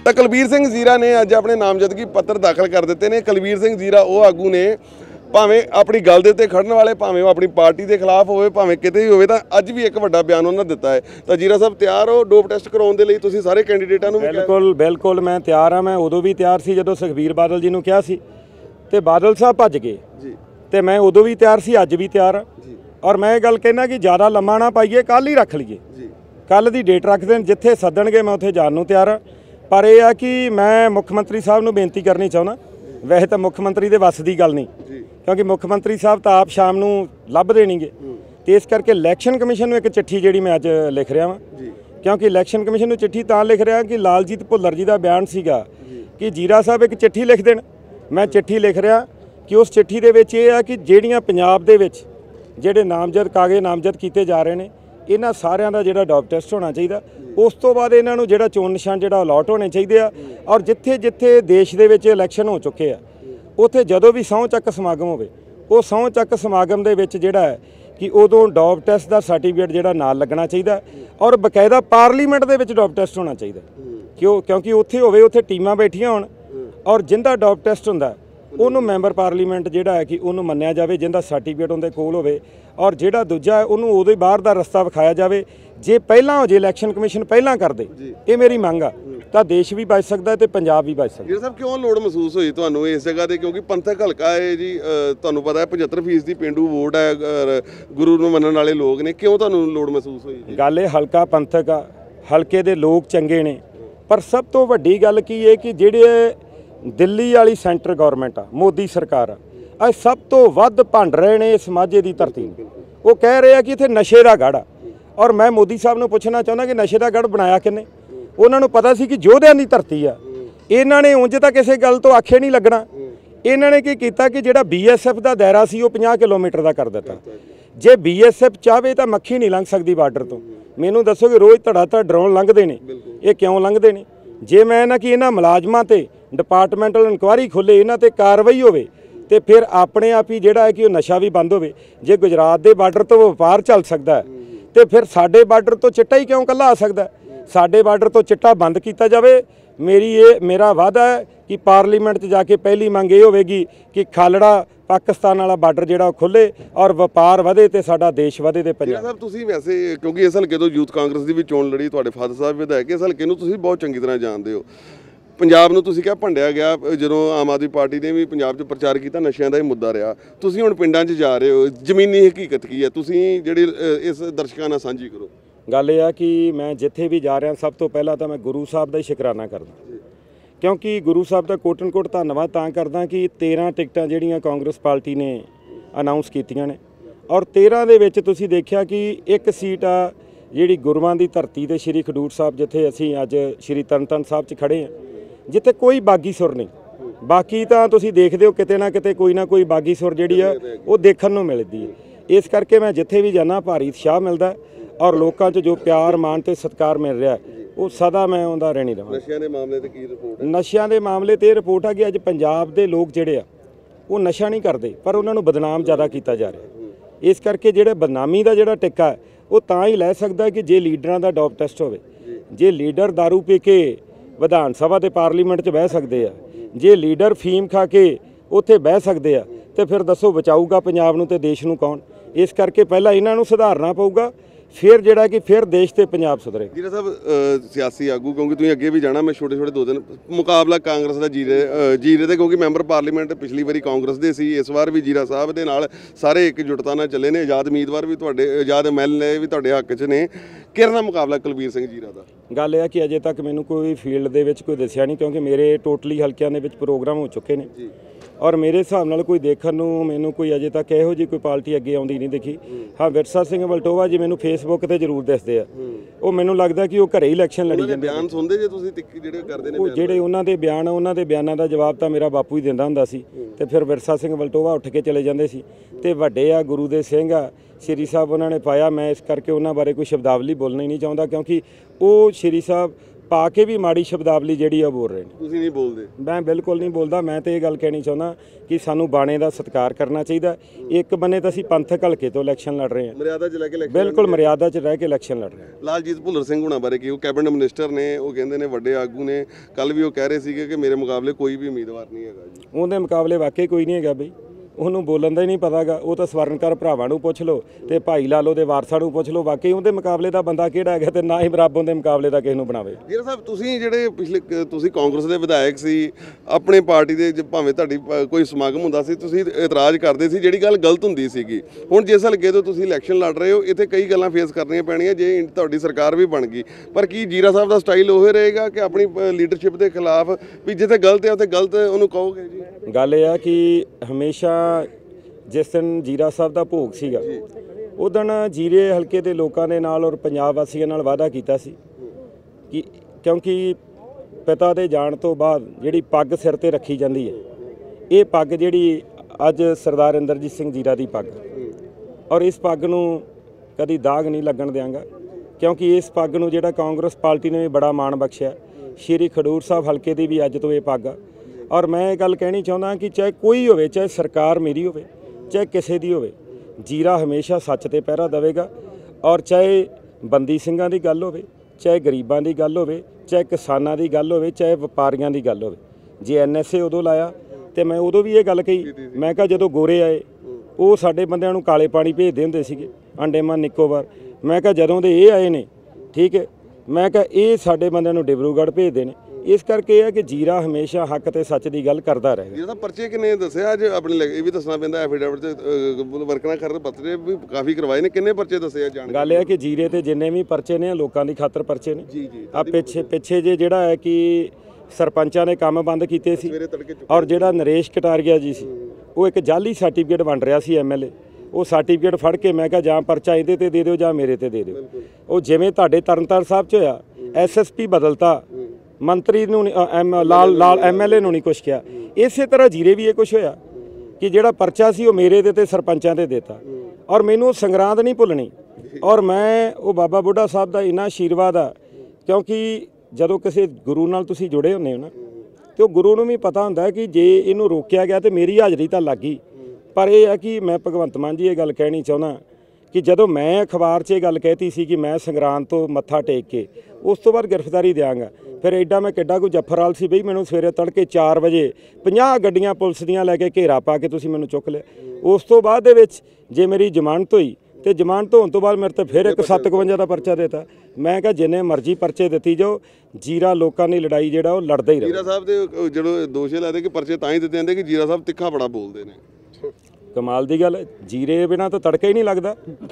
ਤਾਂ ਕੁਲਬੀਰ ਸਿੰਘ ਜ਼ੀਰਾ ਨੇ ਅੱਜ ਆਪਣੇ ਨਾਮਜ਼ਦਗੀ ਪੱਤਰ ਦਾਖਲ ਕਰ ਦਿੱਤੇ ਨੇ। ਕੁਲਬੀਰ ਸਿੰਘ ਜ਼ੀਰਾ ਉਹ ਆਗੂ ਨੇ, ਭਾਵੇਂ ਆਪਣੀ ਗੱਲ ਦੇ ਉੱਤੇ ਖੜਨ ਵਾਲੇ, ਭਾਵੇਂ ਉਹ ਆਪਣੀ ਪਾਰਟੀ ਦੇ ਖਿਲਾਫ ਹੋਵੇ, ਭਾਵੇਂ ਕਿਤੇ ਵੀ ਹੋਵੇ, ਤਾਂ ਅੱਜ ਵੀ ਇੱਕ ਵੱਡਾ ਬਿਆਨ ਉਹਨਾਂ ਦਿੱਤਾ ਹੈ। ਤਾਂ ਜ਼ੀਰਾ ਸਾਹਿਬ ਤਿਆਰ ਹੋ ਡੋਪ ਟੈਸਟ ਕਰਾਉਣ ਦੇ ਲਈ? ਤੁਸੀਂ ਸਾਰੇ ਕੈਂਡੀਡੇਟਾਂ ਨੂੰ ਬਿਲਕੁਲ ਮੈਂ ਤਿਆਰ ਹਾਂ। ਮੈਂ ਉਦੋਂ ਵੀ ਤਿਆਰ ਸੀ ਜਦੋਂ ਸੁਖਬੀਰ ਬਾਦਲ ਜੀ ਨੂੰ ਕਿਹਾ ਸੀ ਤੇ ਬਾਦਲ ਸਾਹਿਬ ਭੱਜ ਗਏ ਜੀ, ਤੇ ਮੈਂ ਉਦੋਂ ਵੀ ਤਿਆਰ ਸੀ, ਅੱਜ ਵੀ ਤਿਆਰ ਹਾਂ। ਔਰ ਮੈਂ ਇਹ ਗੱਲ ਕਹਿਣਾ ਕਿ ਜ਼ਿਆਦਾ ਲੰਮਾ ਨਾ ਪਾਈਏ, ਕੱਲ੍ਹ ਹੀ ਰੱਖ ਲਈਏ, ਕੱਲ੍ਹ ਦੀ ਡੇਟ ਰੱਖ ਦੇਣ, ਜਿੱਥੇ ਸੱਦਣਗੇ ਮੈਂ ਉੱਥੇ ਜਾਣ ਨੂੰ ਤਿਆਰ ਹਾਂ। ਪਰ ਇਹ ਆ ਕਿ ਮੈਂ ਮੁੱਖ ਮੰਤਰੀ ਸਾਹਿਬ ਨੂੰ ਬੇਨਤੀ ਕਰਨੀ ਚਾਹੁੰਦਾ, ਵੈਸੇ ਤਾਂ ਮੁੱਖ ਮੰਤਰੀ ਦੇ ਵੱਸ ਦੀ ਗੱਲ ਨਹੀਂ, ਕਿਉਂਕਿ ਮੁੱਖ ਮੰਤਰੀ ਸਾਹਿਬ ਤਾਂ ਆਪ ਸ਼ਾਮ ਨੂੰ ਲੱਭ ਦੇਣਗੇ, ਤੇ ਇਸ ਕਰਕੇ ਇਲੈਕਸ਼ਨ ਕਮਿਸ਼ਨ ਨੂੰ ਇੱਕ ਚਿੱਠੀ ਜਿਹੜੀ ਮੈਂ ਅੱਜ ਲਿਖ ਰਿਹਾ ਵਾਂ, ਕਿਉਂਕਿ ਇਲੈਕਸ਼ਨ ਕਮਿਸ਼ਨ ਨੂੰ ਚਿੱਠੀ ਤਾਂ ਲਿਖ ਰਿਹਾ ਕਿ ਲਾਲਜੀਤ ਭੁੱਲਰ ਜੀ ਦਾ ਬਿਆਨ ਸੀਗਾ ਕਿ ਜ਼ੀਰਾ ਸਾਹਿਬ ਇੱਕ ਚਿੱਠੀ ਲਿਖ ਦੇਣ। ਮੈਂ ਚਿੱਠੀ ਲਿਖ ਰਿਹਾ ਕਿ ਉਸ ਚਿੱਠੀ ਦੇ ਵਿੱਚ ਇਹ ਆ ਕਿ ਜਿਹੜੀਆਂ ਪੰਜਾਬ ਦੇ ਵਿੱਚ ਜਿਹੜੇ ਕਾਗਜ਼ ਨਾਮਜ਼ਦ ਕੀਤੇ ਜਾ ਰਹੇ ਨੇ, ਇਹਨਾਂ ਸਾਰਿਆਂ ਦਾ ਜਿਹੜਾ ਡੋਪ ਟੈਸਟ ਹੋਣਾ ਚਾਹੀਦਾ। ਉਸ ਤੋਂ ਬਾਅਦ ਇਹਨਾਂ ਨੂੰ ਜਿਹੜਾ ਚੋਣ ਨਿਸ਼ਾਨ ਜਿਹੜਾ ਅਲਾਟ ਹੋਣੇ ਚਾਹੀਦੇ ਆ। ਔਰ ਜਿੱਥੇ ਜਿੱਥੇ ਦੇਸ਼ ਦੇ ਵਿੱਚ ਇਲੈਕਸ਼ਨ ਹੋ ਚੁੱਕੇ ਆ, ਉੱਥੇ ਜਦੋਂ ਵੀ ਸਹੁੰ ਚੱਕ ਸਮਾਗਮ ਹੋਵੇ, ਉਹ ਸਹੁੰ ਚੱਕ ਸਮਾਗਮ ਦੇ ਵਿੱਚ ਜਿਹੜਾ ਹੈ ਕਿ ਉਦੋਂ ਡੋਪ ਟੈਸਟ ਦਾ ਸਰਟੀਫਿਕੇਟ ਜਿਹੜਾ ਨਾਲ ਲੱਗਣਾ ਚਾਹੀਦਾ, ਔਰ ਬਕਾਇਦਾ ਪਾਰਲੀਮੈਂਟ ਦੇ ਵਿੱਚ ਡੋਪ ਟੈਸਟ ਹੋਣਾ ਚਾਹੀਦਾ। ਕਿਉਂਕਿ ਉੱਥੇ ਹੋਵੇ, ਉੱਥੇ ਟੀਮਾਂ ਬੈਠੀਆਂ ਹੋਣ, ਔਰ ਜਿੰਦਾ ਡੋਪ ਟੈਸਟ ਹੁੰਦਾ ਉਹਨੂੰ ਮੈਂਬਰ ਪਾਰਲੀਮੈਂਟ ਜਿਹੜਾ ਹੈ ਕਿ ਉਹਨੂੰ ਮੰਨਿਆ ਜਾਵੇ, ਜਿੰਦਾ ਸਰਟੀਫਿਕੇਟ ਉਹਦੇ ਕੋਲ ਹੋਵੇ, ਔਰ ਜਿਹੜਾ ਦੂਜਾ ਉਹਨੂੰ ਉਦੋਂ ਹੀ ਬਾਹਰ ਦਾ ਰਸਤਾ ਵਿਖਾਇਆ ਜਾਵੇ। ਜੇ ਪਹਿਲਾਂ ਹੋ ਜੇ, ਇਲੈਕਸ਼ਨ ਕਮਿਸ਼ਨ ਪਹਿਲਾਂ ਕਰਦੇ, ਇਹ ਮੇਰੀ ਮੰਗ ਆ, ਤਾਂ ਦੇਸ਼ ਵੀ ਬਚ ਸਕਦਾ ਤੇ ਪੰਜਾਬ ਵੀ ਬਚ ਸਕਦਾ। ਜ਼ੀਰਾ ਸਾਹਿਬ ਕਿਉਂ ਲੋੜ ਮਹਿਸੂਸ ਹੋਈ ਤੁਹਾਨੂੰ ਇਸ ਜਗ੍ਹਾ ਤੇ? ਕਿਉਂਕਿ ਪੰਥਕ ਹਲਕਾ ਹੈ ਜੀ, ਤੁਹਾਨੂੰ ਪਤਾ ਹੈ 75% ਦੀ ਪੇਂਡੂ ਵੋਟ ਹੈ, ਗੁਰੂ ਨੂੰ ਮੰਨਣ ਵਾਲੇ ਲੋਕ ਨੇ, ਕਿਉਂ ਤੁਹਾਨੂੰ ਲੋੜ ਮਹਿਸੂਸ ਹੋਈ? ਗੱਲ ਇਹ ਹਲਕਾ ਪੰਥਕ ਆ, ਹਲਕੇ ਦੇ ਲੋਕ ਚੰਗੇ ਨੇ, ਪਰ ਸਭ ਤੋਂ ਵੱਡੀ ਗੱਲ ਕੀ ਹੈ ਕਿ ਜਿਹੜੇ ਦਿੱਲੀ ਵਾਲੀ ਸੈਂਟਰ ਗਵਰਨਮੈਂਟ ਆ, ਮੋਦੀ ਸਰਕਾਰ ਆ, ਅੱਜ ਸਭ ਤੋਂ ਵੱਧ ਭੰਡ ਰਹੇ ਨੇ ਇਸ ਮਾਝੇ ਦੀ ਧਰਤੀ ਨੂੰ। ਉਹ ਕਹਿ ਰਹੇ ਆ ਕਿ ਇੱਥੇ ਨਸ਼ੇ ਦਾ ਗੜ੍ਹ ਆ, ਔਰ ਮੈਂ ਮੋਦੀ ਸਾਹਿਬ ਨੂੰ ਪੁੱਛਣਾ ਚਾਹੁੰਦਾ ਕਿ ਨਸ਼ੇ ਦਾ ਗੜ੍ਹ ਬਣਾਇਆ ਕਿੰਨੇ? ਉਹਨਾਂ ਨੂੰ ਪਤਾ ਸੀ ਕਿ ਯੋਧਿਆਂ ਦੀ ਧਰਤੀ ਆ। ਇਹਨਾਂ ਨੇ ਉਂਝ ਤਾਂ ਕਿਸੇ ਗੱਲ ਤੋਂ ਆਖੇ ਨਹੀਂ ਲੱਗਣਾ। ਇਹਨਾਂ ਨੇ ਕੀ ਕੀਤਾ ਕਿ ਜਿਹੜਾ BSF ਦਾ ਦਾਇਰਾ ਸੀ ਉਹ 50 ਕਿਲੋਮੀਟਰ ਦਾ ਕਰ ਦਿੱਤਾ। ਜੇ BSF ਚਾਹਵੇ ਤਾਂ ਮੱਖੀ ਨਹੀਂ ਲੰਘ ਸਕਦੀ ਬਾਰਡਰ ਤੋਂ। ਮੈਨੂੰ ਦੱਸੋ ਕਿ ਰੋਜ਼ ਧੜਾ ਡਰੋਨ ਲੰਘਦੇ ਨੇ, ਇਹ ਕਿਉਂ ਲੰਘਦੇ ਨੇ? ਜੇ ਮੈਂ ਨਾ ਕਿ ਇਹਨਾਂ ਮੁਲਾਜ਼ਮਾਂ ਤੇ ਡਿਪਾਰਟਮੈਂਟਲ ਇਨਕੁਆਇਰੀ ਖੁੱਲੇ, ਇਹਨਾਂ ਤੇ ਕਾਰਵਾਈ ਹੋਵੇ, ਤੇ ਫਿਰ ਆਪਣੇ ਆਪ ਹੀ ਜਿਹੜਾ ਹੈ ਕਿ ਉਹ ਨਸ਼ਾ ਵੀ ਬੰਦ ਹੋਵੇ। ਜੇ ਗੁਜਰਾਤ ਦੇ ਬਾਰਡਰ ਤੋਂ ਵਪਾਰ ਚੱਲ ਸਕਦਾ ਤੇ ਫਿਰ ਸਾਡੇ ਬਾਰਡਰ ਤੋਂ ਚਿੱਟਾ ਹੀ ਕਿਉਂ ਕੱਲਾ ਆ ਸਕਦਾ? ਸਾਡੇ ਬਾਰਡਰ ਤੋਂ ਚਿੱਟਾ ਬੰਦ ਕੀਤਾ ਜਾਵੇ। ਮੇਰਾ ਵਾਅਦਾ ਹੈ ਕਿ ਪਾਰਲੀਮੈਂਟ 'ਚ ਜਾ ਕੇ ਪਹਿਲੀ ਮੰਗ ਇਹ ਹੋਵੇਗੀ ਕਿ ਖਾਲੜਾ ਪਾਕਿਸਤਾਨ ਵਾਲਾ ਬਾਰਡਰ ਜਿਹੜਾ ਉਹ ਖੁੱਲੇ, ਔਰ ਵਪਾਰ ਵਧੇ ਤੇ ਸਾਡਾ ਦੇਸ਼ ਵਧੇ ਤੇ ਪੰਜਾਬ। ਸਾਹਿਬ ਤੁਸੀਂ ਵੈਸੇ ਕਿਉਂਕਿ ਇਸ ਹਲਕੇ ਤੋਂ ਯੂਥ ਕਾਂਗਰਸ ਦੀ ਵੀ ਚੋਣ ਲੜੀ, ਤੁਹਾਡੇ ਫਾਦਰ ਸਾਹਿਬ ਵਿਧਾਇਕ, ਇਸ ਹਲਕੇ ਨੂੰ ਤੁਸੀਂ ਬਹੁਤ ਚੰਗੀ ਤਰ੍ਹਾਂ ਜਾਣਦੇ ਹੋ। ਪੰਜਾਬ ਨੂੰ ਤੁਸੀਂ ਕਿਹਾ ਭੰਡਿਆ ਗਿਆ, ਜਦੋਂ ਆਮ ਆਦਮੀ ਪਾਰਟੀ ਨੇ ਵੀ ਪੰਜਾਬ 'ਚ ਪ੍ਰਚਾਰ ਕੀਤਾ ਨਸ਼ਿਆਂ ਦਾ ਹੀ ਮੁੱਦਾ ਰਿਹਾ। ਤੁਸੀਂ ਹੁਣ ਪਿੰਡਾਂ 'ਚ ਜਾ ਰਹੇ ਹੋ, ਜ਼ਮੀਨੀ ਹਕੀਕਤ ਕੀ ਹੈ? ਤੁਸੀਂ ਜਿਹੜੀ ਇਸ ਦਰਸ਼ਕਾਂ ਨਾਲ ਸਾਂਝੀ ਕਰੋ। ਗੱਲ ਇਹ ਆ ਕਿ ਮੈਂ ਜਿੱਥੇ ਵੀ ਜਾ ਰਿਹਾ, ਸਭ ਤੋਂ ਪਹਿਲਾਂ ਤਾਂ ਮੈਂ ਗੁਰੂ ਸਾਹਿਬ ਦਾ ਹੀ ਸ਼ੁਕਰਾਨਾ ਕਰਦਾ, ਕਿਉਂਕਿ ਗੁਰੂ ਸਾਹਿਬ ਦਾ ਕੋਟ ਧੰਨਵਾਦ ਤਾਂ ਕਰਦਾ ਕਿ 13 ਟਿਕਟਾਂ ਜਿਹੜੀਆਂ ਕਾਂਗਰਸ ਪਾਰਟੀ ਨੇ ਅਨਾਉਂਸ ਕੀਤੀਆਂ ਨੇ, ਔਰ 13 ਦੇ ਵਿੱਚ ਤੁਸੀਂ ਦੇਖਿਆ ਕਿ ਇੱਕ ਸੀਟ ਆ ਜਿਹੜੀ ਗੁਰੂਆਂ ਦੀ ਧਰਤੀ ਤੇ ਸ਼੍ਰੀ ਖਡੂਰ ਸਾਹਿਬ, ਜਿੱਥੇ ਅਸੀਂ ਅੱਜ ਸ਼੍ਰੀ ਤਰਨਤਾਰਨ ਸਾਹਿਬ 'ਚ ਖੜ੍ਹੇ ਹਾਂ, ਜਿੱਥੇ ਕੋਈ ਬਾਗੀ ਸੁਰ ਨਹੀਂ। ਬਾਕੀ ਤਾਂ ਤੁਸੀਂ ਦੇਖਦੇ ਹੋ ਕਿਤੇ ਨਾ ਕਿਤੇ ਕੋਈ ਨਾ ਕੋਈ ਬਾਗੀ ਸੁਰ ਜਿਹੜੀ ਆ ਉਹ ਦੇਖਣ ਨੂੰ ਮਿਲਦੀ ਹੈ। ਇਸ ਕਰਕੇ ਮੈਂ ਜਿੱਥੇ ਵੀ ਜਾਂਦਾ ਭਾਰੀ ਉਤਸ਼ਾਹ ਮਿਲਦਾ, ਔਰ ਲੋਕਾਂ 'ਚ ਜੋ ਪਿਆਰ ਮਾਣ ਤੇ ਸਤਿਕਾਰ ਮਿਲ ਰਿਹਾ ਉਹ ਸਦਾ ਮੈਂ ਉਹਦਾ ਰਹਿਣੀ ਰਹਾਂ। ਨਸ਼ਿਆਂ ਦੇ ਮਾਮਲੇ ਤੇ ਕੀ ਰਿਪੋਰਟ ਹੈ? ਨਸ਼ਿਆਂ ਦੇ ਮਾਮਲੇ ਤੇ ਇਹ ਰਿਪੋਰਟ ਆ ਕਿ ਅੱਜ ਪੰਜਾਬ ਦੇ ਲੋਕ ਜਿਹੜੇ ਆ ਉਹ ਨਸ਼ਾ ਨਹੀਂ ਕਰਦੇ, ਪਰ ਉਹਨਾਂ ਨੂੰ ਬਦਨਾਮ ਜ਼ਿਆਦਾ ਕੀਤਾ ਜਾ ਰਿਹਾ। ਇਸ ਕਰਕੇ ਜਿਹੜੇ ਬਦਨਾਮੀ ਦਾ ਜਿਹੜਾ ਟਿੱਕਾ ਉਹ ਤਾਂ ਹੀ ਲੈ ਸਕਦਾ ਕਿ ਜੇ ਲੀਡਰਾਂ ਦਾ ਡੋਪ ਟੈਸਟ ਹੋਵੇ। ਜੇ ਲੀਡਰ ਦਾਰੂ ਪੀ ਕੇ ਵਿਧਾਨ ਸਭਾ ਤੇ ਪਾਰਲੀਮੈਂਟ 'ਚ ਬਹਿ ਸਕਦੇ ਆ, ਜੇ ਲੀਡਰ ਫੀਮ ਖਾ ਕੇ ਉੱਥੇ ਬਹਿ ਸਕਦੇ ਆ, ਤੇ ਫਿਰ ਦੱਸੋ ਬਚਾਊਗਾ ਪੰਜਾਬ ਨੂੰ ਤੇ ਦੇਸ਼ ਨੂੰ ਕੌਣ? ਇਸ ਕਰਕੇ ਪਹਿਲਾਂ ਇਹਨਾਂ ਨੂੰ ਸੁਧਾਰਨਾ ਪਊਗਾ, ਫਿਰ ਜਿਹੜਾ ਕਿ ਫਿਰ ਦੇਸ਼ ਤੇ ਪੰਜਾਬ ਸੁਧਰੇ। ਜ਼ੀਰਾ ਸਾਹਿਬ ਸਿਆਸੀ ਆਗੂ, ਕਿਉਂਕਿ ਤੁਸੀਂ ਅੱਗੇ ਵੀ ਜਾਣਾ, ਮੈਂ ਛੋਟੇ 2 ਦਿਨ ਮੁਕਾਬਲਾ ਕਾਂਗਰਸ ਦਾ ਜੀਰੇ ਦੇ, ਕਿਉਂਕਿ ਮੈਂਬਰ ਪਾਰਲੀਮੈਂਟ ਪਿਛਲੀ ਵਾਰੀ ਕਾਂਗਰਸ ਦੇ ਸੀ, ਇਸ ਵਾਰ ਵੀ ਜ਼ੀਰਾ ਸਾਹਿਬ ਦੇ ਨਾਲ ਸਾਰੇ ਇਕਜੁੱਟਤਾ ਨਾਲ ਚੱਲੇ ਨੇ। ਆਜ਼ਾਦ ਉਮੀਦਵਾਰ ਵੀ ਤੁਹਾਡੇ, ਆਜ਼ਾਦ MLA ਵੀ ਤੁਹਾਡੇ ਹੱਕ 'ਚ ਨੇ। ਕਿਹੜਾ ਮੁਕਾਬਲਾ ਕੁਲਬੀਰ ਸਿੰਘ ਜ਼ੀਰਾ ਦਾ? ਗੱਲ ਇਹ ਹੈ ਕਿ ਅਜੇ ਤੱਕ ਮੈਨੂੰ ਕੋਈ ਫੀਲਡ ਦੇ ਵਿੱਚ ਕੋਈ ਦੱਸਿਆ ਨਹੀਂ, ਕਿਉਂਕਿ ਮੇਰੇ ਟੋਟਲੀ ਹਲਕਿਆਂ ਦੇ ਵਿੱਚ ਪ੍ਰੋਗਰਾਮ ਹੋ ਚੁੱਕੇ ਨੇ, ਔਰ ਮੇਰੇ ਹਿਸਾਬ ਨਾਲ ਕੋਈ ਦੇਖਣ ਨੂੰ ਮੈਨੂੰ ਕੋਈ ਅਜੇ ਤੱਕ ਇਹੋ ਜਿਹੀ ਕੋਈ ਪਾਰਟੀ ਅੱਗੇ ਆਉਂਦੀ ਨਹੀਂ ਦਿਖੀ। ਹਾਂ, ਵਿਰਸਾ ਸਿੰਘ ਵਲਟੋਵਾ ਜੀ ਮੈਨੂੰ ਫੇਸਬੁੱਕ ਤੇ ਜ਼ਰੂਰ ਦਿਸਦੇ ਆ। ਉਹ ਮੈਨੂੰ ਲੱਗਦਾ ਕਿ ਉਹ ਘਰੇ ਹੀ ਇਲੈਕਸ਼ਨ ਲੜੀ ਜਾਂਦੇ। ਬਿਆਨ ਸੁਣਦੇ ਜੇ ਤੁਸੀਂ ਜਿਹੜੇ ਕਰਦੇ ਨੇ, ਉਹ ਜਿਹੜੇ ਉਹਨਾਂ ਦੇ ਬਿਆਨ, ਉਹਨਾਂ ਦੇ ਬਿਆਨਾਂ ਦਾ ਜਵਾਬ ਤਾਂ ਮੇਰਾ ਬਾਪੂ ਹੀ ਦਿੰਦਾ ਹੁੰਦਾ ਸੀ, ਤੇ ਫਿਰ ਵਿਰਸਾ ਸਿੰਘ ਵਲਟੋਵਾ ਉੱਠ ਕੇ ਚਲੇ ਜਾਂਦੇ ਸੀ। ਤੇ ਵੱਡੇ ਆ ਗੁਰੂ ਦੇ ਸਿੰਘ ਆ, ਸ਼੍ਰੀ ਸਾਹਿਬ ਉਹਨਾਂ ਨੇ ਪਾਇਆ। ਮੈਂ ਇਸ ਕਰਕੇ ਉਹਨਾਂ ਬਾਰੇ ਕੋਈ ਸ਼ਬਦਾਵਲੀ ਬੋਲਣਾ ਹੀ ਨਹੀਂ ਚਾਹੁੰਦਾ, ਕਿਉਂਕਿ ਉਹ ਸ਼੍ਰੀ ਸਾਹਿਬ ਪਾ ਕੇ ਵੀ ਮਾੜੀ ਸ਼ਬਦਾਵਲੀ ਜਿਹੜੀ ਆ ਬੋਲ ਰਹੇ ਨੇ। ਤੁਸੀਂ ਨਹੀਂ ਬੋਲਦੇ? ਮੈਂ ਬਿਲਕੁਲ ਨਹੀਂ ਬੋਲਦਾ। ਮੈਂ ਤੇ ਇਹ ਗੱਲ ਕਹਿਣੀ ਚਾਹੁੰਦਾ ਕਿ ਸਾਨੂੰ ਬਾਣੇ ਦਾ ਸਤਿਕਾਰ ਕਰਨਾ ਚਾਹੀਦਾ। ਇੱਕ ਬੰਨੇ ਤਾਂ ਅਸੀਂ ਪੰਥਕ ਹਲਕੇ ਤੋਂ ਇਲੈਕਸ਼ਨ ਲੜ ਰਹੇ ਹਾਂ, ਮਰਿਆਦਾ 'ਚ ਲੈ ਕੇ ਇਲੈਕਸ਼ਨ। ਬਿਲਕੁਲ ਮਰਿਆਦਾ 'ਚ ਰਹਿ ਕੇ ਇਲੈਕਸ਼ਨ ਲੜ ਰਹੇ ਹਾਂ। ਲਾਲਜੀਤ ਭੁੱਲਰ ਸਿੰਘ ਹੁਣਾਂ ਬਾਰੇ ਕੀ, ਉਹ ਕੈਬਨਿਟ ਮਿਨਿਸਟਰ ਨੇ, ਉਹ ਕਹਿੰਦੇ ਨੇ ਵੱਡੇ ਆਗੂ ਨੇ, ਕੱਲ ਵੀ ਉਹ ਕਹਿ ਰਹੇ ਸੀਗੇ ਕਿ ਮੇਰੇ ਮੁਕਾਬਲੇ ਕੋਈ ਵੀ ਉਮੀਦਵਾਰ ਨਹੀਂ ਹੈਗਾ ਜੀ। ਉਹਦੇ ਮੁਕਾਬਲੇ ਵਾਕਈ ਕੋਈ ਨਹੀਂ ਹੈਗਾ ਬਈ, ਉਹਨੂੰ ਬੋਲਣ ਦਾ ਹੀ ਨਹੀਂ ਪਤਾਗਾ। ਉਹ ਤਾਂ ਸਵਰਨਕਾਰ ਭਰਾਵਾਂ ਨੂੰ ਪੁੱਛ ਲਓ ਤੇ ਭਾਈ ਲਾਲੋ ਦੇ ਵਾਰਸਾਂ ਨੂੰ ਪੁੱਛ ਲਓ, ਵਾਕਈ ਉਹਦੇ ਮੁਕਾਬਲੇ ਦਾ ਬੰਦਾ ਕਿਹੜਾ ਹੈਗਾ, ਤੇ ਨਾ ਹੀ ਰੱਬ ਉਹਦੇ ਮੁਕਾਬਲੇ ਦਾ ਕਿਸੇ ਨੂੰ ਬਣਾਵੇ। ਜੀਰਾ ਸਾਹਿਬ, ਤੁਸੀਂ ਜਿਹੜੇ ਪਿਛਲੇ ਤੁਸੀਂ ਕਾਂਗਰਸ ਦੇ ਵਿਧਾਇਕ ਸੀ, ਆਪਣੀ ਪਾਰਟੀ ਦੇ ਭਾਵੇਂ ਤੁਹਾਡੀ ਕੋਈ ਸਮਾਗਮ ਹੁੰਦਾ ਸੀ, ਤੁਸੀਂ ਇਤਰਾਜ਼ ਕਰਦੇ ਸੀ ਜਿਹੜੀ ਗੱਲ ਗਲਤ ਹੁੰਦੀ ਸੀਗੀ। ਹੁਣ ਜਿਸ ਹਲਕੇ ਤੋਂ ਤੁਸੀਂ ਇਲੈਕਸ਼ਨ ਲੜ ਰਹੇ ਹੋ, ਇੱਥੇ ਕਈ ਗੱਲਾਂ ਫੇਸ ਕਰਨੀਆਂ ਪੈਣੀਆਂ ਜੇ ਤੁਹਾਡੀ ਸਰਕਾਰ ਵੀ ਬਣ ਗਈ। ਪਰ ਕੀ ਜੀਰਾ ਸਾਹਿਬ ਦਾ ਸਟਾਈਲ ਉਹ ਰਹੇਗਾ ਕਿ ਆਪਣੀ ਲੀਡਰਸ਼ਿਪ ਦੇ ਖਿਲਾਫ ਵੀ ਜਿੱਥੇ ਗਲਤ ਹੈ ਉੱਥੇ ਗਲਤ ਉਹਨੂੰ ਕਹੋਗੇ ਜੀ? ਗੱਲ ਇਹ ਆ ਕਿ ਹਮੇਸ਼ਾ ਜਿਸ ਦਿਨ ਜੀਰਾ ਸਾਹਿਬ ਦਾ ਭੋਗ ਸੀਗਾ, ਉਹ ਦਿਨ ਜੀਰੇ ਹਲਕੇ ਦੇ ਲੋਕਾਂ ਦੇ ਨਾਲ ਔਰ ਪੰਜਾਬ ਵਾਸੀਆਂ ਨਾਲ ਵਾਅਦਾ ਕੀਤਾ ਸੀ ਕਿ ਕਿਉਂਕਿ ਪਿਤਾ ਦੇ ਜਾਣ ਤੋਂ ਬਾਅਦ ਜਿਹੜੀ ਪੱਗ ਸਿਰ ਤੇ ਰੱਖੀ ਜਾਂਦੀ ਹੈ, ਇਹ ਪੱਗ ਜਿਹੜੀ ਅੱਜ ਸਰਦਾਰ ਇੰਦਰਜੀਤ ਸਿੰਘ ਜੀਰਾ ਦੀ ਪੱਗ, ਔਰ ਇਸ ਪੱਗ ਨੂੰ ਕਦੀ ਦਾਗ ਨਹੀਂ ਲੱਗਣ ਦਿਆਂਗਾ, ਕਿਉਂਕਿ ਇਸ ਪੱਗ ਨੂੰ ਜਿਹੜਾ ਕਾਂਗਰਸ ਪਾਰਟੀ ਨੇ ਵੀ ਬੜਾ ਮਾਣ ਬਖਸ਼ਿਆ। ਸ਼੍ਰੀ ਖਡੂਰ ਸਾਹਿਬ ਹਲਕੇ ਦੀ ਵੀ ਅੱਜ ਤੋਂ ਇਹ ਪੱਗ ਆ। ਔਰ ਮੈਂ ਇਹ ਗੱਲ ਕਹਿਣੀ ਚਾਹੁੰਦਾ ਕਿ ਚਾਹੇ ਕੋਈ ਹੋਵੇ, ਚਾਹੇ ਸਰਕਾਰ ਮੇਰੀ ਹੋਵੇ, ਚਾਹੇ ਕਿਸੇ ਦੀ ਹੋਵੇ, ਜੀਰਾ ਹਮੇਸ਼ਾ ਸੱਚ ਤੇ ਪਹਿਰਾ ਦੇਵੇਗਾ। ਔਰ ਚਾਹੇ ਬੰਦੀ ਸਿੰਘਾਂ ਦੀ ਗੱਲ ਹੋਵੇ, ਚਾਹੇ ਗਰੀਬਾਂ ਦੀ ਗੱਲ ਹੋਵੇ, ਚਾਹੇ ਕਿਸਾਨਾਂ ਦੀ ਗੱਲ ਹੋਵੇ, ਚਾਹੇ ਵਪਾਰੀਆਂ ਦੀ ਗੱਲ ਹੋਵੇ। ਜੇ ਐਨਐਸਏ ਉਦੋਂ ਲਾਇਆ ਤੇ ਮੈਂ ਉਦੋਂ ਵੀ ਇਹ ਗੱਲ ਕਹੀ, ਮੈਂ ਕਿਹਾ ਜਦੋਂ ਗੋਰੇ ਆਏ ਉਹ ਸਾਡੇ ਬੰਦਿਆਂ ਨੂੰ ਕਾਲੇ ਪਾਣੀ ਭੇਜਦੇ ਹੁੰਦੇ ਸੀਗੇ, ਅੰਡੇਮਾਨ ਨਿਕੋਬਾਰ। ਮੈਂ ਕਿਹਾ ਜਦੋਂ ਦੇ ਇਹ ਆਏ ਨੇ, ਠੀਕ ਹੈ, ਮੈਂ ਕਿਹਾ ਇਹ ਸਾਡੇ ਬੰਦਿਆਂ ਨੂੰ ਡਿਬਰੂਗੜ੍ਹ ਭੇਜਦੇ ਨੇ। ਇਸ ਕਰਕੇ ਇਹ ਹੈ ਕਿ ਜੀਰਾ ਹਮੇਸ਼ਾ ਹੱਕ ਤੇ ਸੱਚ ਦੀ ਗੱਲ ਕਰਦਾ ਰਹੇਗਾ। ਜਿਹੜਾ ਪਰਚੇ ਕਿੰਨੇ ਦੱਸਿਆ ਅੱਜ ਆਪਣੇ ਇਹ ਵੀ ਦੱਸਣਾ ਪੈਂਦਾ, ਐਫੀਡੇਵਿਟ ਤੇ ਵਰਕਰਾਂ ਕਰ ਪਰਚੇ ਵੀ ਕਾਫੀ ਕਰਵਾਏ ਨੇ, ਕਿੰਨੇ ਪਰਚੇ ਦੱਸੇ ਆ? ਜਾਣ ਗੱਲ ਇਹ ਹੈ ਕਿ ਜੀਰੇ ਤੇ ਜਿੰਨੇ ਵੀ ਪਰਚੇ ਨੇ ਲੋਕਾਂ ਦੀ ਖਾਤਰ ਪਰਚੇ ਨੇ। ਜੀ ਜੀ। ਆ ਪਿੱਛੇ ਜੇ ਜਿਹੜਾ ਹੈ ਕਿ ਸਰਪੰਚਾਂ ਨੇ ਕੰਮ ਬੰਦ ਕੀਤੇ ਸੀ, ਸਵੇਰੇ ਤੜਕੇ ਔਰ ਜਿਹੜਾ ਨਰੇਸ਼ ਕਟਾਰੀਆ ਜੀ ਸੀ, ਉਹ ਇੱਕ ਜਾਲੀ ਸਰਟੀਫਿਕੇਟ ਵੰਡ ਰਿਹਾ ਸੀ ਐਮਐਲਏ। ਉਹ ਸਰਟੀਫਿਕੇਟ ਫੜ ਕੇ ਮੈਂ ਕਿਹਾ ਜਾਂ ਪਰਚਾ ਇਹਦੇ ਤੇ ਦੇ ਦਿਓ ਜਾਂ ਮੇਰੇ ਤੇ ਦੇ ਦਿਓ। ਉਹ ਜਿਵੇਂ ਤੁਹਾਡੇ ਤਰਨਤਾਰਨ ਸਾਹਿਬ 'ਚ ਹੋਇਆ, ਐਸਐਸਪੀ ਬਦਲਤਾ, ਮੰਤਰੀ ਨੂੰ ਲਾਲ ਐਮਐਲਏ ਨੂੰ ਨਹੀਂ ਕੁਛ ਕਿਹਾ। ਇਸੇ ਤਰ੍ਹਾਂ ਜੀਰੇ ਵੀ ਇਹ ਕੁਛ ਹੋਇਆ ਕਿ ਜਿਹੜਾ ਪਰਚਾ ਸੀ ਉਹ ਮੇਰੇ ਤੇ ਸਰਪੰਚਾਂ ਤੇ ਦਿੱਤਾ। ਔਰ ਮੈਨੂੰ ਉਹ ਸੰਗਰਾਂਦ ਨਹੀਂ ਭੁੱਲਣੀ। ਔਰ ਮੈਂ ਉਹ ਬਾਬਾ ਬੁੱਢਾ ਸਾਹਿਬ ਦਾ ਇੰਨਾ ਆਸ਼ੀਰਵਾਦ ਆ, ਕਿਉਂਕਿ ਜਦੋਂ ਕਿਸੇ ਗੁਰੂ ਨਾਲ ਤੁਸੀਂ ਜੁੜੇ ਹੁੰਦੇ ਹੋ ਨਾ, ਤੇ ਉਹ ਗੁਰੂ ਨੂੰ ਵੀ ਪਤਾ ਹੁੰਦਾ ਕਿ ਜੇ ਇਹਨੂੰ ਰੋਕਿਆ ਗਿਆ ਤੇ ਮੇਰੀ ਹਾਜ਼ਰੀ ਤਾਂ ਲੱਗ ਗਈ। ਪਰ ਇਹ ਹੈ ਕਿ ਮੈਂ ਭਗਵੰਤ ਮਾਨ ਜੀ ਇਹ ਗੱਲ ਕਹਿਣੀ ਚਾਹੁੰਦਾ ਕਿ ਜਦੋਂ ਮੈਂ ਅਖਬਾਰ 'ਚ ਇਹ ਗੱਲ ਕਹਿਤੀ ਸੀ ਕਿ ਮੈਂ ਸੰਗਰਾਂਦ ਤੋਂ ਮੱਥਾ ਟੇਕ ਕੇ ਉਸ ਤੋਂ ਬਾਅਦ ਗ੍ਰਿਫਤਾਰੀ ਦਿਆਂਗਾ, ਫਿਰ ਐਡਾ ਮੈਂ ਕਿੱਡਾ ਕੋਈ ਜੱਫਰਵਾਲ ਸੀ ਬਈ ਮੈਨੂੰ ਸਵੇਰੇ ਤੜਕੇ 4 ਵਜੇ 50 ਗੱਡੀਆਂ ਪੁਲਿਸ ਦੀਆਂ ਲੈ ਕੇ ਘੇਰਾ ਪਾ ਕੇ ਤੁਸੀਂ ਮੈਨੂੰ ਚੁੱਕ ਲਿਆ। ਉਸ ਤੋਂ ਬਾਅਦ ਦੇ ਵਿੱਚ ਜੇ ਮੇਰੀ ਜ਼ਮਾਨਤ ਹੋਈ ਤੇ ਜ਼ਮਾਨਤ ਹੋਣ ਤੋਂ ਬਾਅਦ ਮੇਰੇ ਤੇ ਫਿਰ ਇੱਕ 57 ਦਾ ਪਰਚਾ ਦਿੱਤਾ। ਮੈਂ ਕਿਹਾ ਜਿੰਨੇ ਮਰਜ਼ੀ ਪਰਚੇ ਦਿੱਤੀ ਜਾਓ, ਜੀਰਾ ਲੋਕਾਂ ਦੀ ਲੜਾਈ ਜਿਹੜਾ ਉਹ ਲੜਦਾ ਹੀ ਰਹੇ। ਜੀਰਾ ਸਾਹਿਬ ਦੇ ਜਦੋਂ ਦੋਸ਼ ਲਾਦੇ ਕਿ ਪਰਚੇ ਤਾਂ ਹੀ ਦਿੱਤੇ ਜਾਂਦੇ ਕਿ ਜੀਰਾ ਸਾਹਿਬ ਤਿੱਖਾ ਬੜਾ ਬੋਲਦੇ ਨੇ। ਕਮਾਲ ਦੀ ਗੱਲ, ਜੀਰੇ ਬਿਨਾਂ ਤਾਂ ਤੜਕਾ ਹੀ ਨਹੀਂ ਲੱਗਦਾ।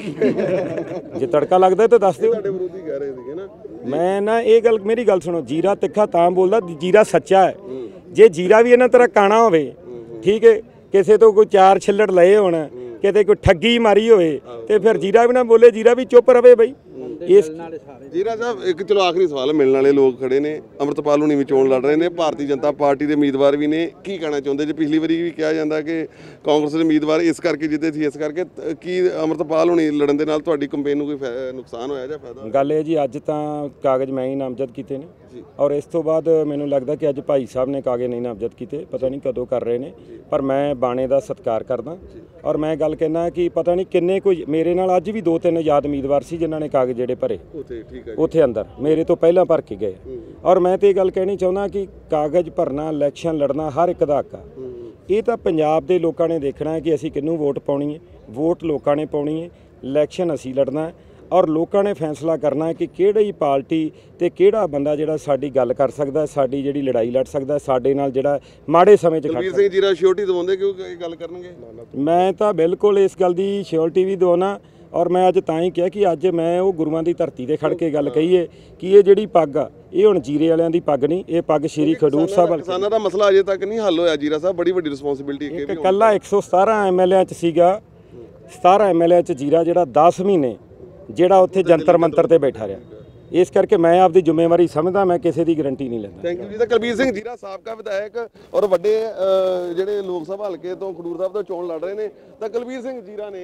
ਜੇ ਤੜਕਾ ਲੱਗਦਾ ਤਾਂ ਦੱਸ ਦਿਓ। ਤੁਹਾਡੇ ਵਿਰੋਧੀ ਕਹਿ ਰਹੇ ਸੀਗੇ ਨਾ। ਮੈਂ ਨਾ ਇਹ ਗੱਲ, ਮੇਰੀ ਗੱਲ ਸੁਣੋ, ਜੀਰਾ ਤਿੱਖਾ ਤਾਂ ਬੋਲਦਾ, ਜੀਰਾ ਸੱਚਾ ਹੈ। ਜੇ ਜੀਰਾ ਵੀ ਇਹਨਾਂ ਤਰ੍ਹਾਂ ਕਾਣਾ ਹੋਵੇ, ਠੀਕ ਹੈ, ਕਿਸੇ ਤੋਂ ਕੋਈ 4 ਛਿੱਲੜ ਲਏ ਹੋਣ, ਕਿਤੇ ਕੋਈ ਠੱਗੀ ਮਾਰੀ ਹੋਵੇ, ਤੇ ਫਿਰ ਜੀਰਾ ਵੀ ਨਾ ਬੋਲੇ, ਜੀਰਾ ਵੀ ਚੁੱਪ ਰਵੇ ਬਈ। ਇਸ ਜੀਰਾ ਸਾਹਿਬ ਇੱਕ ਚਲੋ ਆਖਰੀ ਸਵਾਲ, ਮਿਲਣ ਵਾਲੇ ਲੋਕ ਖੜੇ ਨੇ, ਅੰਮ੍ਰਿਤਪਾਲ ਹੁਣੀ ਵੀ ਚੋਣ ਲੜ ਰਹੇ ਨੇ, ਭਾਰਤੀ ਜਨਤਾ ਪਾਰਟੀ ਦੇ ਉਮੀਦਵਾਰ ਵੀ ਨੇ, ਕੀ ਕਹਿਣਾ ਚਾਹੁੰਦੇ? ਜੇ ਪਿਛਲੀ ਵਾਰੀ ਵੀ ਕਿਹਾ ਜਾਂਦਾ ਕਿ ਕਾਂਗਰਸ ਦੇ ਉਮੀਦਵਾਰ ਇਸ ਕਰਕੇ ਜਿੱਤੇ ਸੀ, ਇਸ ਕਰਕੇ, ਕੀ ਅੰਮ੍ਰਿਤਪਾਲ ਹੁਣੀ ਲੜਨ ਦੇ ਨਾਲ ਤੁਹਾਡੀ ਕੰਪੇਨ ਨੂੰ ਕੋਈ ਨੁਕਸਾਨ ਹੋਇਆ ਜਾਂ ਫਾਇਦਾ? ਗੱਲ ਇਹ ਜੀ, ਅੱਜ ਤਾਂ ਕਾਗਜ਼ ਮੈਂ ਹੀ ਨਾਮਜ਼ਦ ਕੀਤੇ ਨੇ, ਔਰ ਇਸ ਤੋਂ ਬਾਅਦ ਮੈਨੂੰ ਲੱਗਦਾ ਕਿ ਅੱਜ ਭਾਈ ਸਾਹਿਬ ਨੇ ਕਾਗਜ਼ ਨਹੀਂ ਨਾਮਜ਼ਦ ਕੀਤੇ, ਪਤਾ ਨਹੀਂ ਕਦੋਂ ਕਰ ਰਹੇ ਨੇ। ਪਰ ਮੈਂ ਬਾਣੇ ਦਾ ਸਤਿਕਾਰ ਕਰਦਾ, ਔਰ ਮੈਂ ਗੱਲ ਕਹਿਣਾ ਕਿ ਪਤਾ ਨਹੀਂ ਕਿੰਨੇ ਕੋਈ ਮੇਰੇ ਨਾਲ ਅੱਜ ਵੀ 2-3 ਆਜ਼ਾਦ ਉਮੀਦਵਾਰ ਸੀ ਜਿਨ੍ਹਾਂ ਨੇ ਕਾਗਜ਼ ਜਿਹੜੇ ਭਰੇ ਉੱਥੇ ਅੰਦਰ ਮੇਰੇ ਤੋਂ ਪਹਿਲਾਂ ਭਰ ਕੇ ਗਏ। ਔਰ ਮੈਂ ਤੇ ਇਹ ਗੱਲ ਕਹਿਣੀ ਚਾਹੁੰਦਾ ਕਿ ਕਾਗਜ਼ ਭਰਨਾ, ਇਲੈਕਸ਼ਨ ਲੜਨਾ ਹਰ ਇੱਕ ਦਾ ਹੱਕ ਆ। ਇਹ ਤਾਂ ਪੰਜਾਬ ਦੇ ਲੋਕਾਂ ਨੇ ਦੇਖਣਾ ਹੈ ਕਿ ਅਸੀਂ ਕਿਹਨੂੰ ਵੋਟ ਪਾਉਣੀ ਹੈ। ਵੋਟ ਲੋਕਾਂ ਨੇ ਪਾਉਣੀ ਹੈ, ਇਲੈਕਸ਼ਨ ਅਸੀਂ ਲੜਨਾ ਹੈ, ਔਰ ਲੋਕਾਂ ਨੇ ਫੈਸਲਾ ਕਰਨਾ ਹੈ ਕਿ ਕਿਹੜੀ ਪਾਰਟੀ ਤੇ ਕਿਹੜਾ ਬੰਦਾ ਜਿਹੜਾ ਸਾਡੀ ਗੱਲ ਕਰ ਸਕਦਾ, ਸਾਡੀ ਜਿਹੜੀ ਲੜਾਈ ਲੜ ਸਕਦਾ, ਸਾਡੇ ਨਾਲ ਜਿਹੜਾ ਮਾੜੇ ਸਮੇਂ 'ਚ ਖੜ ਸਕਦਾ। ਸਿੰਘ ਜੀਰਾ ਸ਼ਿਓਰਟੀ ਦਵਾਉਂਦੇ ਕਿਉਂ ਇਹ ਗੱਲ ਕਰਨਗੇ? ਮੈਂ ਤਾਂ ਬਿਲਕੁਲ ਇਸ ਗੱਲ ਦੀ ਸ਼ਿਓਰਟੀ ਵੀ ਦਵਾਉਣਾ, ਔਰ ਮੈਂ ਅੱਜ ਤਾਂ ਹੀ ਕਿਹਾ ਕਿ ਅੱਜ ਮੈਂ ਉਹ ਗੁਰੂਆਂ ਦੀ ਧਰਤੀ ਤੇ ਖੜ ਕੇ ਗੱਲ ਕਹੀਏ ਕਿ ਇਹ ਜਿਹੜੀ ਪੱਗ ਆ, ਇਹ ਹੁਣ ਜੀਰੇ ਵਾਲਿਆਂ ਦੀ ਪੱਗ ਨਹੀਂ, ਇਹ ਪੱਗ ਸ਼੍ਰੀ ਖਡੂਰ ਸਾਹਿਬ। ਕਿਸਾਨਾਂ ਦਾ ਮਸਲਾ ਅਜੇ ਤੱਕ ਨਹੀਂ ਹੱਲ ਹੋਇਆ ਜੀਰਾ ਸਾਹਿਬ, ਬੜੀ ਵੱਡੀ ਰਿਸਪੌਂਸਿਬਿਲਟੀ ਹੈ। ਇਕੱਲਾ 117 ਐਮਐਲਏ 'ਚ ਸੀਗਾ, 17 ਐਮਐਲਏ 'ਚ ਜੀਰਾ ਜਿਹੜਾ 10 ਮਹੀਨੇ ਜਿਹੜਾ ਉੱਥੇ ਜੰਤਰ ਮੰਤਰ ਤੇ ਬੈਠਾ ਰਿਹਾ। ਇਸ ਕਰਕੇ ਮੈਂ ਆਪਦੀ ਜ਼ਿੰਮੇਵਾਰੀ ਸਮਝਦਾ, ਮੈਂ ਕਿਸੇ ਦੀ ਗਾਰੰਟੀ ਨਹੀਂ ਲੈਂਦਾ। ਥੈਂਕ ਯੂ ਜੀ। ਤਾਂ ਕੁਲਬੀਰ ਸਿੰਘ ਜੀਰਾ ਸਾਬਕਾ ਵਿਧਾਇਕ ਔਰ ਵੱਡੇ ਜਿਹੜੇ ਲੋਕ ਸਭਾ ਹਲਕੇ ਤੋਂ ਖਡੂਰ ਸਾਹਿਬ ਤੋਂ ਚੋਣ ਲੜ ਰਹੇ ਨੇ, ਤਾਂ ਕੁਲਬੀਰ ਸਿੰਘ ਜੀਰਾ ਨੇ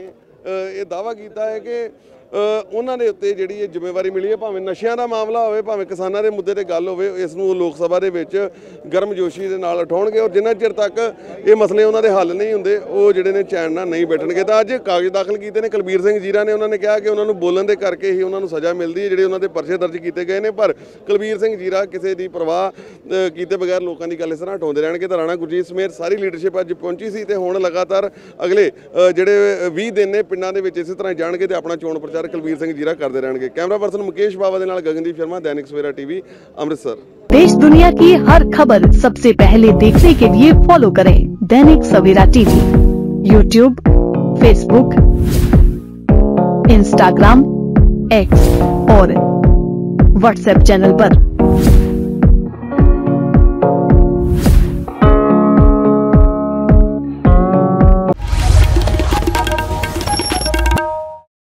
ਇਹ ਦਾਅਵਾ ਕੀਤਾ ਹੈ ਕਿ ਉਹਨਾਂ ਦੇ ਉੱਤੇ ਜਿਹੜੀ ਇਹ ਜ਼ਿੰਮੇਵਾਰੀ ਮਿਲੀ ਹੈ, ਭਾਵੇਂ ਨਸ਼ਿਆਂ ਦਾ ਮਾਮਲਾ ਹੋਵੇ, ਭਾਵੇਂ ਕਿਸਾਨਾਂ ਦੇ ਮੁੱਦੇ ਤੇ ਗੱਲ ਹੋਵੇ, ਇਸ ਨੂੰ ਉਹ ਲੋਕ ਸਭਾ ਦੇ ਵਿੱਚ ਗਰਮਜੋਸ਼ੀ ਦੇ ਨਾਲ ਉਠਾਉਣਗੇ ਔਰ ਜਿੰਨਾ ਚਿਰ ਤੱਕ ਇਹ ਮਸਲੇ ਉਹਨਾਂ ਦੇ ਹੱਲ ਨਹੀਂ ਹੁੰਦੇ ਉਹ ਜਿਹੜੇ ਨੇ ਚੈਨ ਨਾਲ ਨਹੀਂ ਬੈਠਣਗੇ। ਤਾਂ ਅੱਜ ਕਾਗਜ਼ ਦਾਖਲ ਕੀਤੇ ਨੇ ਕੁਲਬੀਰ ਸਿੰਘ ਜੀਰਾ ਨੇ, ਉਹਨਾਂ ਨੇ ਕਿਹਾ ਕਿ ਉਹਨਾਂ ਨੂੰ ਬੋਲਣ ਦੇ ਕਰਕੇ ਹੀ ਉਹਨਾਂ ਨੂੰ ਸਜ਼ਾ ਮਿਲਦੀ ਹੈ, ਜਿਹੜੇ ਉਹਨਾਂ ਦੇ ਪਰਚੇ ਦਰਜ ਕੀਤੇ ਗਏ ਨੇ। ਪਰ ਕੁਲਬੀਰ ਸਿੰਘ ਜੀਰਾ ਕਿਸੇ ਦੀ ਪਰਵਾਹ ਕੀਤੇ ਬਗੈਰ ਲੋਕਾਂ ਦੀ ਗੱਲ ਇਸ ਤਰ੍ਹਾਂ ਹਟਾਉਂਦੇ ਰਹਿਣਗੇ। ਤਾਂ ਰਾਣਾ ਗੁਰਜੀਤ ਸਮੇਤ ਸਾਰੀ ਲੀਡਰਸ਼ਿਪ ਅੱਜ ਪਹੁੰਚੀ ਸੀ ਤੇ ਹੁਣ ਲਗਾਤਾਰ ਅਗਲੇ ਜਿਹੜੇ 20 ਦਿਨ ਨੇ ਪਿੰਡਾਂ ਦੇ ਵਿੱਚ ਇਸੇ ਤਰ੍ਹਾਂ ਜਾਣਗੇ ਤੇ ਆਪਣਾ ਚੋਣ ਪ੍ਰਚਾਰ ਕੁਲਬੀਰ ਸਿੰਘ ਜੀਰਾ करते रहेंगे। कैमरा पर्सन मुकेश बाबा के नाल गगनदीप शर्मा, दैनिक सवेरा टीवी, अमृतसर। देश दुनिया की हर खबर सबसे पहले देखने के लिए फॉलो करें Dainik Savera TV, YouTube, Facebook, Instagram, X और व्हाट्सएप चैनल पर।